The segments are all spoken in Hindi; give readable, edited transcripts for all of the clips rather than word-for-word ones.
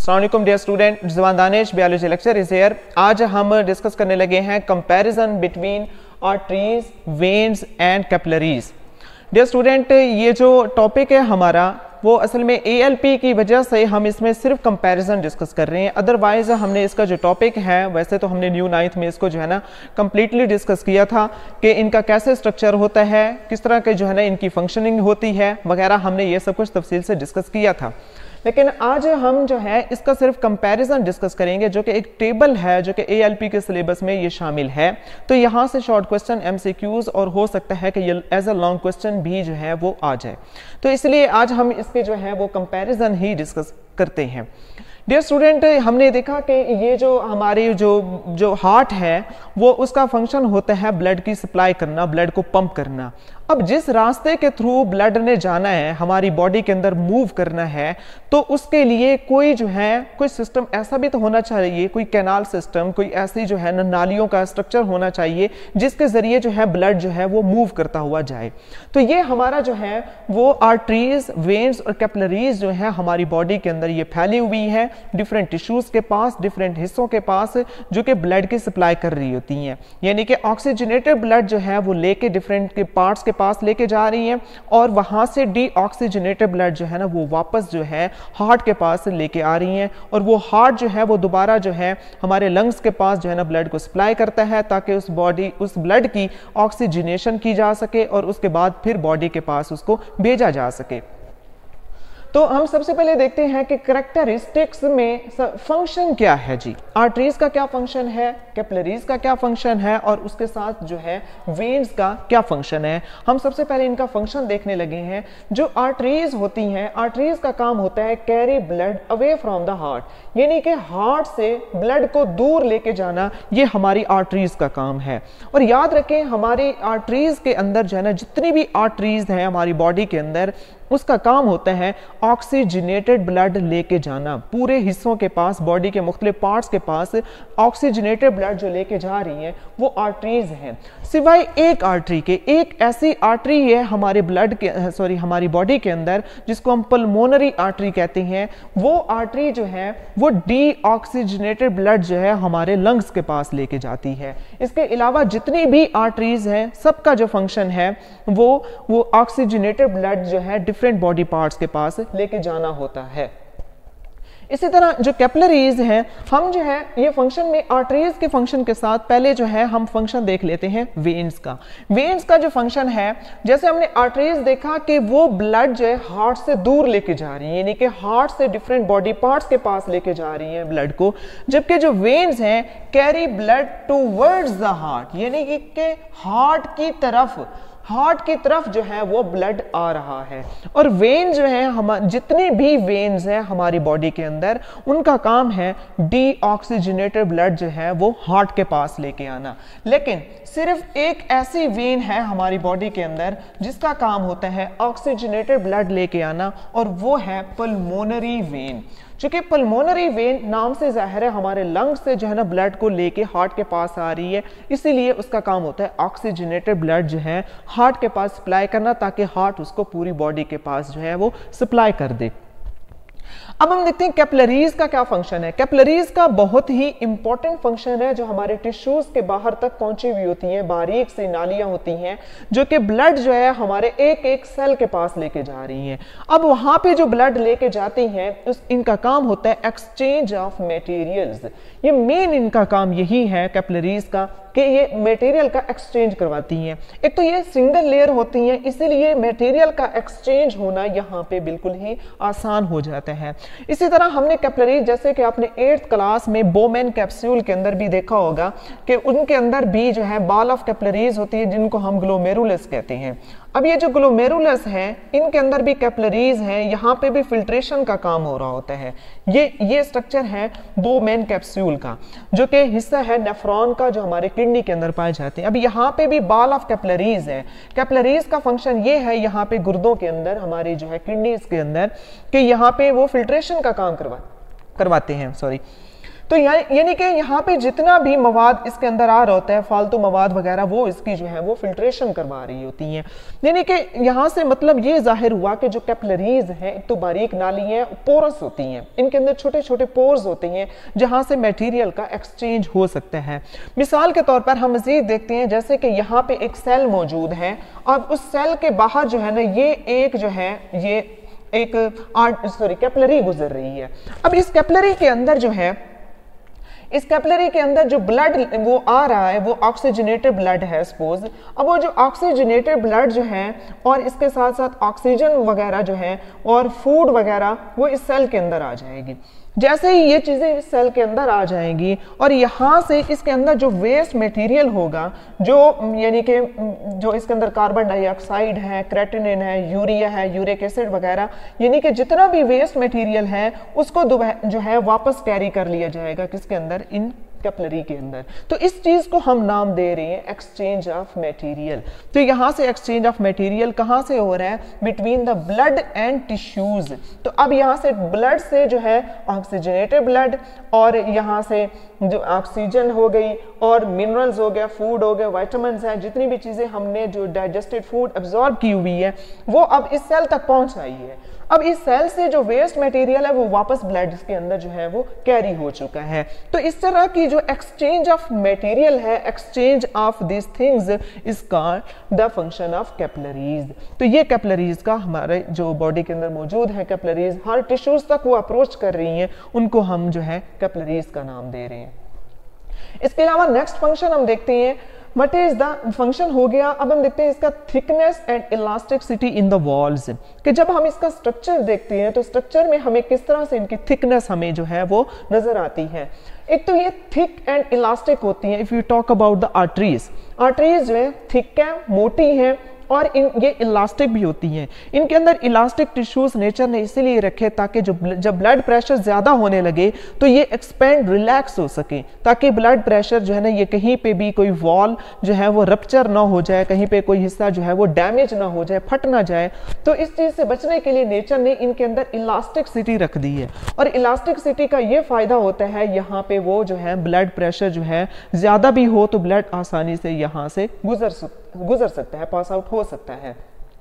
अस्सलाम वालेकुम dear student, Rizwan Danish biology lecture is here. आज हम डिस्कस करने लगे हैं comparison between arteries, veins and capillaries. Dear student, ये जो टॉपिक है हमारा वो असल में ALP की वजह से हम इसमें सिर्फ कंपैरिजन डिस्कस कर रहे हैं। अदरवाइज हमने इसका जो टॉपिक है वैसे तो हमने न्यू 9th में इसको जो है ना कम्प्लीटली डिस्कस किया था कि इनका कैसे स्ट्रक्चर होता है, किस तरह के जो है ना इनकी फंक्शनिंग होती है वगैरह, हमने ये सब कुछ तफसील से डिस्कस किया था। लेकिन आज हम जो है इसका सिर्फ कंपैरिजन डिस्कस करेंगे, जो कि एक टेबल है जो कि ALP के सिलेबस में ये शामिल है। तो यहाँ से शॉर्ट क्वेश्चन, MCQs और हो सकता है कि ये एज अ लॉन्ग क्वेश्चन भी जो है वो आ जाए। तो इसलिए आज हम इसके जो है वो कंपैरिजन ही डिस्कस करते हैं। डियर स्टूडेंट, हमने देखा कि ये जो हमारी जो हार्ट है वो उसका फंक्शन होता है ब्लड की सप्लाई करना, ब्लड को पंप करना। अब जिस रास्ते के थ्रू ब्लड ने जाना है, हमारी बॉडी के अंदर मूव करना है, तो उसके लिए कोई जो है कोई सिस्टम ऐसा भी तो होना चाहिए, कोई कैनाल सिस्टम, कोई ऐसी जो है नालियों का स्ट्रक्चर होना चाहिए जिसके जरिए जो है ब्लड जो है वो मूव करता हुआ जाए। तो ये हमारा जो है वो आर्टरीज, वेन्स और कैपिलरीज जो है हमारी बॉडी के अंदर ये फैली हुई है डिफरेंट टिश्यूज के पास, डिफरेंट हिस्सों के पास, जो कि ब्लड की सप्लाई कर रही होती हैं। यानी कि ऑक्सीजनेटेड ब्लड जो है वो लेके डिफरेंट के पार्ट्स के पास लेके जा रही हैं और वहां से डीऑक्सीजनेटेड ब्लड जो है ना वो वापस जो है हार्ट के पास लेके आ रही हैं, और वो हार्ट जो है वो दोबारा जो है हमारे लंग्स के पास जो है ना ब्लड को सप्लाई करता है ताकि उस ब्लड की ऑक्सीजनेशन की जा सके और उसके बाद फिर बॉडी के पास उसको भेजा जा सके। तो हम सबसे पहले देखते हैं कि करैक्टरिस्टिक्स में फंक्शन क्या है जी। आर्टरीज का क्या फंक्शन है, कैपिलरीज का क्या फंक्शन है और उसके साथ जो है वेन्स का क्या फंक्शन है। हम सबसे पहले इनका फंक्शन देखने लगे हैं। जो आर्टरीज होती हैं, आर्टरीज का काम होता है carry blood away from the heart, यानी कि हार्ट से ब्लड को दूर लेके जाना, ये हमारी आर्टरीज का काम है। और याद रखें हमारी आर्टरीज के अंदर जो है ना जितनी भी आर्टरीज हैं हमारी बॉडी के अंदर, उसका काम होता है ऑक्सीजनेटेड ब्लड लेके जाना पूरे हिस्सों के पास, बॉडी के मुख्तलिफ पार्ट्स के पास ऑक्सीजनेटेड ब्लड जो लेके जा रही हैं वो आर्टरीज हैं। सिवाय एक आर्टरी के, एक ऐसी आर्टरी है हमारे हमारी बॉडी के अंदर जिसको हम पल्मोनरी आर्टरी कहते हैं। वो आर्टरी जो है वो डीऑक्सीजनेटेड ब्लड जो है हमारे लंग्स के पास लेके जाती है। इसके अलावा जितनी भी आर्टरीज हैं सबका जो फंक्शन है वो ऑक्सीजनेटेड ब्लड जो है डिफरेंट बॉडी पार्ट्स के पास लेके जाना होता है। इसी तरह जो कैपिलरीज हैं, हम जो है ये फंक्शन में आर्टरीज के फंक्शन के साथ पहले जो है हम फंक्शन देख लेते हैं वेन्स का। वेन्स का जो फंक्शन है, जैसे हमने आर्टरीज देखा कि वो ब्लड जो है हार्ट से दूर लेके जा रही है, यानी कि हार्ट से डिफरेंट बॉडी पार्ट्स के पास लेके जा रही हैं ब्लड को, जबकि जो वेन्स हैं carry blood towards the heart, यानी कि हार्ट की तरफ जो है वो ब्लड आ रहा है। और वेन जो है हम जितनी भी वेन्स हैं हमारी बॉडी के अंदर, उनका काम है डीऑक्सीजनेटेड ब्लड जो है वो हार्ट के पास लेके आना। लेकिन सिर्फ एक ऐसी वेन है हमारी बॉडी के अंदर जिसका काम होता है ऑक्सीजनेटेड ब्लड लेके आना, और वो है पल्मोनरी वेन। चूंकि पल्मोनरी वेन नाम से जाहिर है हमारे लंग्स से जो है ना ब्लड को लेके हार्ट के पास आ रही है, इसीलिए उसका काम होता है ऑक्सीजनेटेड ब्लड जो है हार्ट के पास सप्लाई करना, ताकि हार्ट उसको पूरी बॉडी के पास जो है वो सप्लाई कर दे। अब हम देखते हैं कैपिलरीज का क्या फंक्शन है। कैपिलरीज का बहुत ही इंपॉर्टेंट फंक्शन है जो हमारे टिश्यूज के बाहर तक पहुंची हुई होती हैं, बारीक सी नालियां होती हैं जो कि ब्लड जो है हमारे एक एक सेल के पास लेके जा रही हैं। अब वहां पे जो ब्लड लेके जाती हैं इनका काम होता है एक्सचेंज ऑफ मटेरियल्स। ये मेन इनका काम यही है कैपिलरीज का कि ये मटेरियल का एक्सचेंज करवाती हैं। एक तो ये सिंगल लेयर होती हैं, इसीलिए मटेरियल का एक्सचेंज होना यहाँ पे बिल्कुल ही आसान हो जाता है। इसी तरह हमने कैपिलरीज, जैसे कि आपने 8th क्लास में बोमेन कैप्सूल के अंदर भी देखा होगा कि उनके अंदर भी जो है बॉल ऑफ कैपिलरीज होती है जिनको हम ग्लोमेरुलस कहते हैं। अब ये जो ग्लोमेरुलस हैं इनके अंदर भी कैपिलरीज हैं, यहाँ पे भी फिल्ट्रेशन का काम हो रहा होता है। ये स्ट्रक्चर है बोमेन कैप्सूल का, जो कि हिस्सा है नेफ्रॉन का जो हमारे किडनी के अंदर पाए जाते हैं। अब यहाँ पे भी बॉल ऑफ कैपिलरीज है। कैपिलरीज का फंक्शन ये है यहाँ पे गुर्दों के अंदर, हमारी जो है किडनीज के अंदर, कि यहाँ पे वो फिल्ट्रेशन का काम करवाते हैं। तो यानी कि यहाँ पे जितना भी मवाद इसके अंदर आ रहा होता है, फालतू मवाद वगैरह, वो इसकी जो है वो फिल्ट्रेशन करवा रही होती हैं। यानी कि यहाँ से मतलब ये जाहिर हुआ कि जो कैपिलरीज हैं एक तो बारीक नाली हैं, पोरस होती हैं, इनके अंदर छोटे छोटे पोर्स होते हैं जहाँ से मटेरियल का एक्सचेंज हो सकता है। मिसाल के तौर पर हम मज़ीद देखते हैं जैसे कि यहाँ पे एक सेल मौजूद है और उस सेल के बाहर जो है ना ये एक जो है ये एक कैपिलरी गुजर रही है। अब इस कैपिलरी के अंदर जो है, इस कैपिलरी के अंदर जो ब्लड वो आ रहा है वो ऑक्सीजनेटेड ब्लड है सपोज। अब वो जो ऑक्सीजनेटेड ब्लड जो है और इसके साथ साथ ऑक्सीजन वगैरह जो है और फूड वगैरह वो इस सेल के अंदर आ जाएगी। जैसे ही ये चीज़ें इस सेल के अंदर आ जाएंगी और यहाँ से इसके अंदर जो वेस्ट मटेरियल होगा, जो यानी कि जो इसके अंदर कार्बन डाइऑक्साइड है, क्रेटिनिन है, यूरिया है, यूरिक एसिड वगैरह, यानी कि जितना भी वेस्ट मटेरियल है उसको जो है वापस कैरी कर लिया जाएगा किसके अंदर, इन कैपिलरी के अंदर। तो इस चीज को हम नाम दे रहे हैं एक्सचेंज ऑफ मटेरियल। तो यहाँ से एक्सचेंज ऑफ मटेरियल कहाँ से हो रहा है, between the blood and tissues. तो अब यहाँ से ब्लड से जो है ऑक्सीजनेटेड ब्लड और यहाँ से जो ऑक्सीजन हो गई और मिनरल्स हो गया, फूड हो गया, विटामिन्स हैं, जितनी भी चीजें हमने जो डाइजेस्टेड फूड एब्जॉर्ब की हुई है वो अब इस सेल तक पहुंच आई है। अब इस सेल से जो वेस्ट मटेरियल है वो वापस ब्लड के अंदर जो है वो कैरी हो चुका है। तो इस तरह की जो एक्सचेंज ऑफ मटेरियल है, exchange of this things is called the function of capillaries. तो ये कैपिलरीज का हमारे जो बॉडी के अंदर मौजूद है, कैपिलरीज हर टिश्यूज तक वो अप्रोच कर रही हैं, उनको हम जो है कैपिलरीज का नाम दे रहे हैं। इसके अलावा नेक्स्ट फंक्शन हम देखते हैं, व्हाट इज द फंक्शन हो गया। अब हम देखते हैं इसका thickness and elasticity in the walls, कि जब हम इसका स्ट्रक्चर देखते हैं तो स्ट्रक्चर में हमें किस तरह से इनकी थिकनेस हमें जो है वो नजर आती है। एक तो ये थिक एंड इलास्टिक होती है। If you talk about the arteries, arteries जो है थिक है, मोटी है और ये इलास्टिक भी होती हैं। इनके अंदर इलास्टिक टिश्यूज नेचर ने इसीलिए रखे ताकि जब ब्लड प्रेशर ज्यादा होने लगे तो ये एक्सपेंड रिलैक्स हो सके, ताकि ब्लड प्रेशर जो है ना ये कहीं पे भी कोई वॉल जो है वो रप्चर ना हो जाए, कहीं पे कोई हिस्सा जो है वो डैमेज ना हो जाए, फट ना जाए। तो इस चीज से बचने के लिए नेचर ने इनके अंदर इलास्टिसिटी रख दी है। और इलास्टिसिटी का ये फायदा होता है, यहाँ पे वो जो है ब्लड प्रेशर जो है ज्यादा भी हो तो ब्लड आसानी से यहाँ से गुजर सकता है, पास आउट हो सकता है।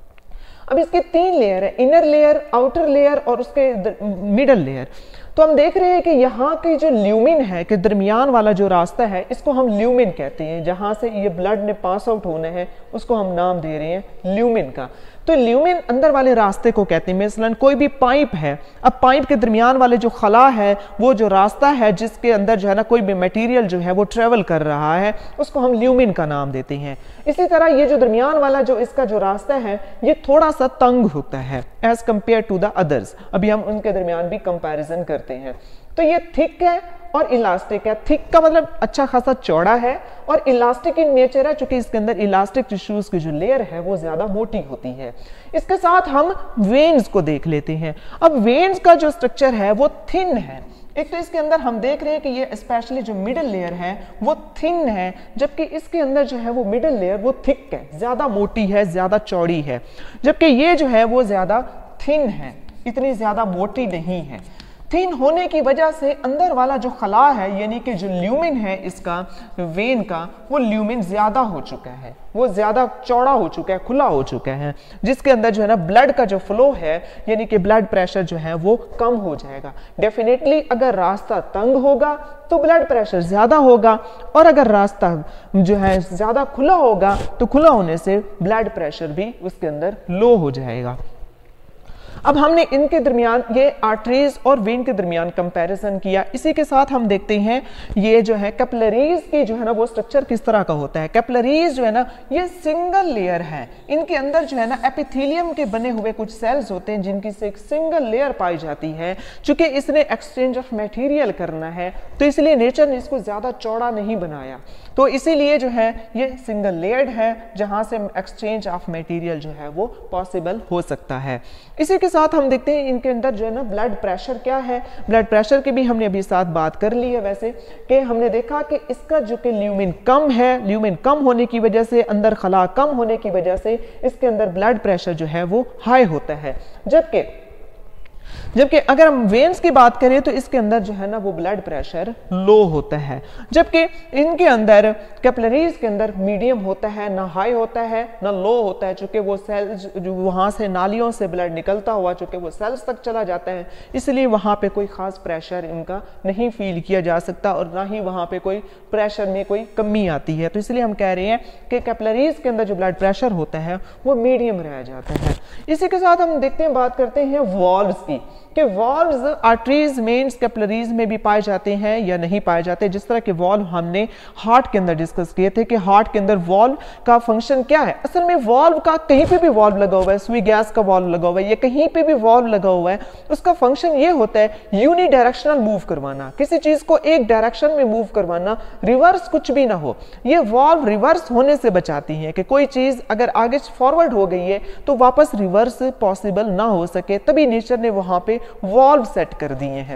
अब इसके 3 लेयर है, इनर लेयर, आउटर लेयर और उसके मिडल लेयर। तो हम देख रहे हैं कि यहाँ की जो ल्यूमिन है कि दरमियान वाला जो रास्ता है इसको हम ल्यूमिन कहते हैं, जहां से ये ब्लड ने पास आउट होना है उसको हम नाम दे रहे हैं ल्यूमिन का। तो ल्यूमिन अंदर वाले रास्ते को कहते हैं। मिसलन कोई भी पाइप है, अब पाइप के दरमियान वाले जो खला है, वो जो रास्ता है जिसके अंदर जो है ना कोई भी मटेरियल जो है वो ट्रेवल कर रहा है, उसको हम ल्यूमिन का नाम देते हैं। इसी तरह ये जो दरमियान वाला जो इसका जो रास्ता है ये थोड़ा सा तंग होता है as compare to the others. अभी हम उनके दरमियान भी कंपैरिजन करते हैं। तो ये थिक है और इलास्टिक है। थिक का मतलब अच्छा खासा चौड़ा है और इलास्टिक इन नेचर है, चूंकि इसके अंदर इलास्टिक टिश्यूज की जो लेयर है वो ज्यादा मोटी होती है। इसके साथ हम वेन्स को देख लेते हैं। अब वेन्स का जो स्ट्रक्चर है वो थिन है। एक तो इसके अंदर हम देख रहे हैं कि ये स्पेशली जो मिडिल लेयर है वो थिन है, जबकि इसके अंदर जो है वो मिडिल लेयर वो थिक है, ज्यादा मोटी है, ज्यादा चौड़ी है, जबकि ये जो है वो ज्यादा थिन है, इतनी ज्यादा मोटी नहीं है। थिन होने की वजह से अंदर वाला जो खला है यानी कि जो ल्यूमिन है इसका वेन का, वो ल्यूमिन ज्यादा हो चुका है, वो ज्यादा चौड़ा हो चुका है, खुला हो चुका है, जिसके अंदर जो है ना ब्लड का जो फ्लो है यानी कि ब्लड प्रेशर जो है वो कम हो जाएगा। डेफिनेटली अगर रास्ता तंग होगा तो ब्लड प्रेशर ज्यादा होगा, और अगर रास्ता जो है ज्यादा खुला होगा तो खुला होने से ब्लड प्रेशर भी उसके अंदर लो हो जाएगा। अब हमने इनके दरमियान ये आर्टरीज और वेन के दरमियान कंपैरिजन किया। इसी के साथ हम देखते हैं ये जो है कैपिलरीज की जो है ना वो स्ट्रक्चर किस तरह का होता है। कैपिलरीज जो है ना ये सिंगल लेयर है, इनके अंदर जो है ना एपिथेलियम के बने हुए कुछ सेल्स होते हैं जिनकी से एक सिंगल लेयर पाई जाती है। चूंकि इसने एक्सचेंज ऑफ मटेरियल करना है तो इसलिए नेचर ने इसको ज्यादा चौड़ा नहीं बनाया, तो इसीलिए जो है ये सिंगल लेयर्ड है जहां से एक्सचेंज ऑफ मटेरियल जो है वो पॉसिबल हो सकता है। इसी के साथ हम देखते हैं इनके अंदर जो है ना ब्लड प्रेशर क्या है। ब्लड प्रेशर की भी हमने अभी साथ बात कर ली है वैसे, कि हमने देखा कि इसका जो कि ल्यूमिन कम है, ल्यूमिन कम होने की वजह से, अंदर खला कम होने की वजह से इसके अंदर ब्लड प्रेशर जो है वो हाई होता है। जबकि जबकि अगर हम वेन्स की बात करें तो इसके अंदर जो है ना वो ब्लड प्रेशर लो होता है, जबकि इनके अंदर कैपिलरीज के अंदर मीडियम होता है, ना हाई होता है ना लो होता है, चूंकि वो सेल्स जो वहाँ से नालियों से ब्लड निकलता हुआ चूंकि वो सेल्स तक चला जाता है, इसलिए वहाँ पे कोई ख़ास प्रेशर इनका नहीं फील किया जा सकता और ना ही वहाँ पे कोई प्रेशर में कोई कमी आती है। तो इसलिए हम कह रहे हैं कि कैपिलरीज के अंदर जो ब्लड प्रेशर होता है वो मीडियम रह जाता है। इसी के साथ हम देखते हैं, बात करते हैं वॉल्व्स की, कि वॉल्व्स आर्टरीज, वेन्स, कैपिलरीज में भी पाए जाते हैं या नहीं पाए जाते। जिस तरह के वॉल्व हमने हार्ट के अंदर डिस्कस किए थे कि हार्ट के अंदर वॉल्व का फंक्शन क्या है। असल में वॉल्व का कहीं पे भी वॉल्व लगा हुआ है, सुई गैस का वॉल्व लगा हुआ है या कहीं पे भी वॉल्व लगा हुआ है, उसका फंक्शन ये होता है यूनिडायरेक्शनल मूव करवाना, किसी चीज को एक डायरेक्शन में मूव करवाना, रिवर्स कुछ भी ना हो। ये वॉल्व रिवर्स होने से बचाती है कि कोई चीज अगर आगे फॉरवर्ड हो गई है तो वापस रिवर्स पॉसिबल ना हो सके, तभी नेचर ने वहां पे वॉल्व सेट कर दिए हैं।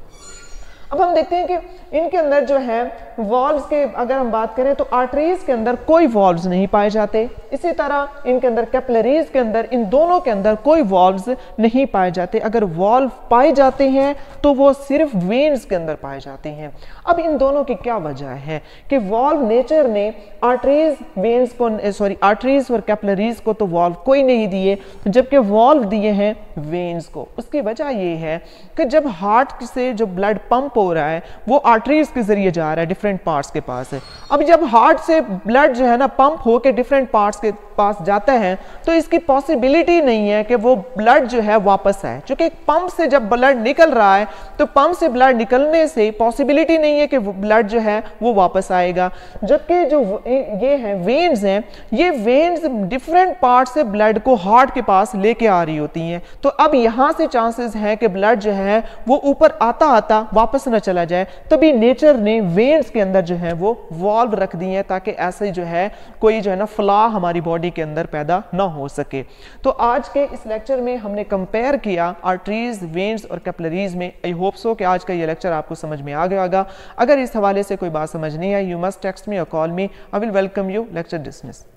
अब हम देखते हैं कि इनके अंदर जो है वॉल्व्स के अगर हम बात करें तो आर्टरीज के अंदर कोई वॉल्व्स नहीं पाए जाते, इसी तरह इनके अंदर कैपिलरीज के अंदर, इन दोनों के अंदर कोई वॉल्व्स नहीं पाए जाते। अगर वॉल्व पाए जाते हैं तो वो सिर्फ वेन्स के अंदर पाए जाते हैं। अब इन दोनों की क्या वजह है कि वॉल्व नेचर ने आर्टरीज वेन्स को आर्टरीज और कैपिलरीज को तो वॉल्व कोई नहीं दिए, जबकि वॉल्व दिए हैं वेन्स को। उसकी वजह ये है कि जब हार्ट से जो ब्लड पंप हो रहा है वो आर्टरीज के जरिए जा रहा है डिफरेंट पार्ट्स के पास है। अब जब हार्ट से ब्लड जो है ना पंप होकर डिफरेंट पार्ट्स के पास जाता है तो इसकी पॉसिबिलिटी नहीं है कि वो ब्लड जो है वापस आए, क्योंकि पंप से जब ब्लड निकल रहा है तो पंप से ब्लड निकलने से पॉसिबिलिटी नहीं है कि ब्लड जो है वो वापस आएगा। जबकि जो ये है वेन्स हैं, ये वेन्स डिफरेंट पार्ट से ब्लड को हार्ट के पास लेके आ रही होती हैं, तो अब यहां से चांसेस है कि ब्लड जो है वो ऊपर आता आता वापस न चला जाए। तभी नेचर ने वेन्स के अंदर जो है वो वॉल्व रख दिए हैं ताकि ऐसे जो है कोई जो है ना फ्लॉ हमारी बॉडी के अंदर पैदा ना हो सके। तो आज के इस लेक्चर में हमने कंपेयर किया आर्टरीज, वेन्स और कैपिलरीज में। आई होप सो कि आज का ये लेक्चर आपको समझ में आ गया होगा। अगर इस हवाले से कोई बात समझ नहीं आई, यू मस्ट टेक्स्ट मी और call me, I will welcome you. Lecture dismiss.